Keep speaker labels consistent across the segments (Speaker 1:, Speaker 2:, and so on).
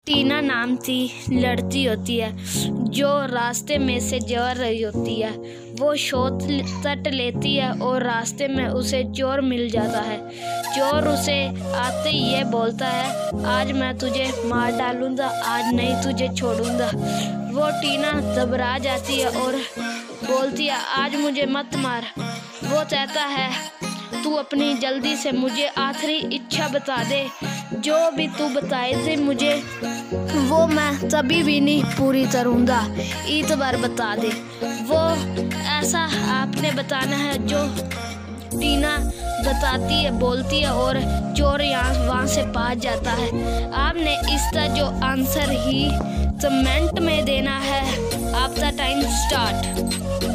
Speaker 1: टीना नाम की लड़की होती है जो रास्ते में से जा रही होती है। वो शोध तट लेती है और रास्ते में उसे चोर मिल जाता है। चोर उसे आते ही ये बोलता है, आज मैं तुझे मार डालूंगा, आज नहीं तुझे छोड़ूंगा। वो टीना घबरा जाती है और बोलती है, आज मुझे मत मार। वो कहता है, तू अपनी जल्दी से मुझे आखिरी इच्छा बता दे, जो भी तू बताए थे मुझे वो मैं तभी भी नहीं पूरी करूँगा, इतबार बता दे। वो ऐसा आपने बताना है जो टीना बताती है, बोलती है और चोर वहाँ से भाग जाता है। आपने इसका जो आंसर ही कमेंट में देना है। आपका टाइम स्टार्ट।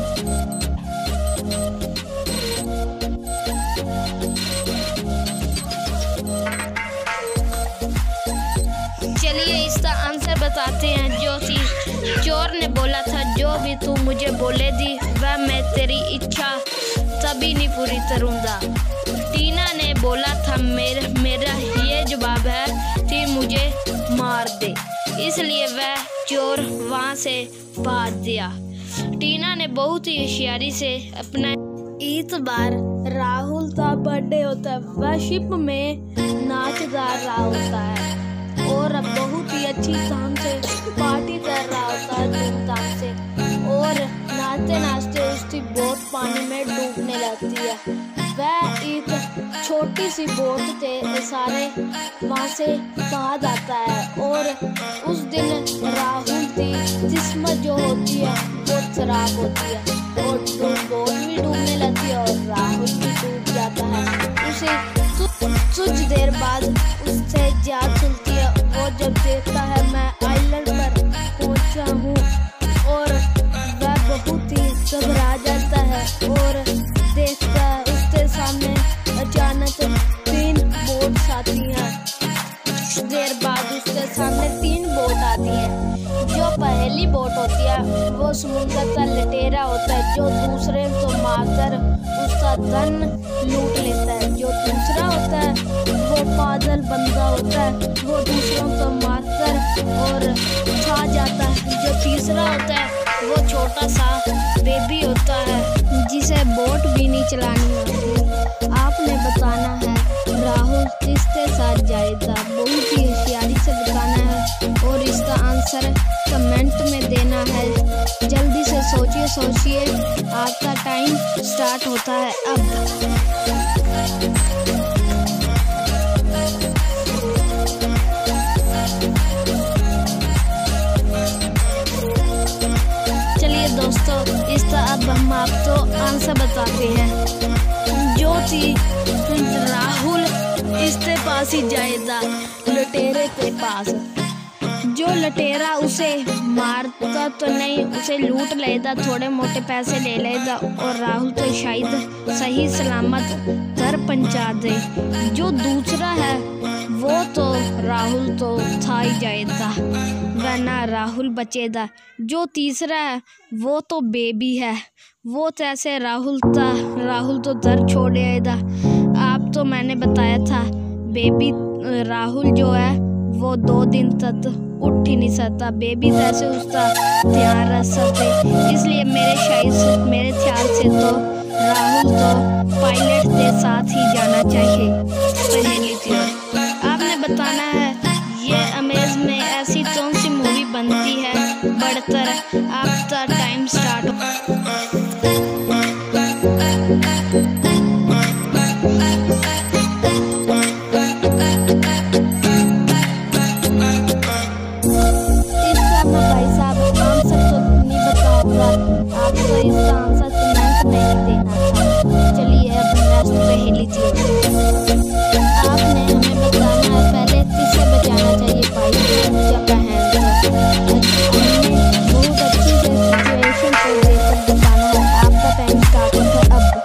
Speaker 1: चलिए इसका आंसर बताते हैं। जो थी चोर ने बोला था, जो भी तू मुझे बोले दी वह मैं तेरी इच्छा तभी नहीं पूरी करूँगा। टीना ने बोला था, मेरा ये जवाब है कि मुझे मार दे, इसलिए वह चोर वहाँ से भाग गया। टीना ने बहुत ही होशियारी से अपना इतबार राहुल का बर्थडे होता है, वह शिप में नाच गा रहा होता है और बहुत ही अच्छी काम से पार्टी कर रहा होता है धूमधाम से। और नाचते नाचते उसकी बोट पानी में डूबने लगती है। वह एक छोटी सी बोट के सारे वहाँ से कहा जाता है। और उस दिन राहुल की किस्मत जो होती है वो खराब होती है और बोट भी डूबने लगती है और राहुल भी डूब जाता है। उसे कुछ देर बाद उससे याद खुलती है। वो जब देखता है मैं आइलैंड पर पहुंचा हूँ और वह बहुत ही घबरा जाता है और देखता है उसके सामने अचानक 3 बोट्स आती हैं। कुछ देर बाद उसके सामने 3 बोट आती हैं। जो पहली बोट होती है वो समुद्र का लटेरा होता है जो दूसरे को मारकर उसका धन लूट लेता है। जो दूसरा होता है वो पागल बंदा होता है, वो दूसरों को मारकर और खा जाता है। जो तीसरा होता है वो छोटा सा बेबी होता है जिसे बोट भी नहीं चलानी होती। आपने बताना है राहुल किसके साथ जाएगा, बहुत ही होशियारी से बताना है और इसका आंसर कमेंट में देना है। जल्दी से सोचिए, आपका टाइम स्टार्ट होता है अब। दोस्तों इसका अब हम आपको आंसर बताते हैं। जो थी राहुल इसके पास ही जाएगा, लटेरे के पास। जो लटेरा उसे मारता तो नहीं, उसे लूट लेगा, थोड़े मोटे पैसे ले लेगा और राहुल तो शायद सही सलामत घर पहुंचा दे। जो दूसरा है वो तो राहुल तो था ही जाएगा, वरना राहुल बचेगा। जो तीसरा है वो तो बेबी है, वो कैसे राहुल तो दर छोड़ आएगा। आप तो मैंने बताया था बेबी राहुल जो है वो 2 दिन तक उठ ही नहीं सकता, बेबी कैसे उसका ध्यान रख सकते। इसलिए मेरे ख्याल से तो राहुल तो पायलट के साथ ही जाना चाहिए। पहली थी आपने बताना है ये अमेज में ऐसी कौन सी मूवी बनती है बढ़कर। आपका टाइम स्टार्ट। भाई साहब आंसर तो नहीं बताऊंगा, आपको इसका आंसर कमेंट में देना था। चलिए अब नेक्स्ट पहेली थी। आपने हमें बताना है पहले किसे बचाना चाहिए, भाई या बहन को। हमने बहुत अच्छी से सिचुएशन को देखकर बताना है। आपका टाइम स्टार्ट होता है अब।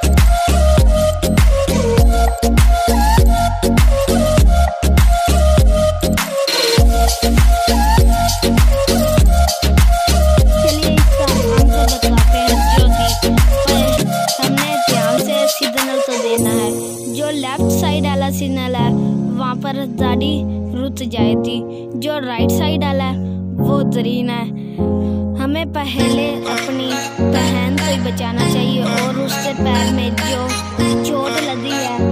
Speaker 1: चलिए इसका आंसर बताते हैं। जो हमने ध्यान से सिग्नल तो देना है। जो लेफ्ट साइड वाला सिग्नल है वहाँ पर गाड़ी रुत जाए थी। जो राइट साइड वाला है वो जरीना है। हमें पहले अपनी बहन को ही बचाना चाहिए और उसके पैर में जो चोट लगी है